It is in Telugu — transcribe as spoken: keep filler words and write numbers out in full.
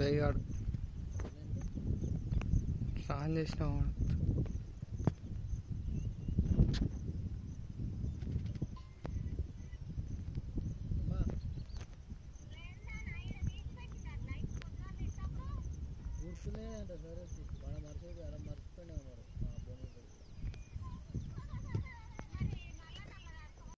జైగాడు స్నానం చేసినావు కూర్చునే అంట సరే మన మర్చిపోయి అలా మర్చిపోయినా మరి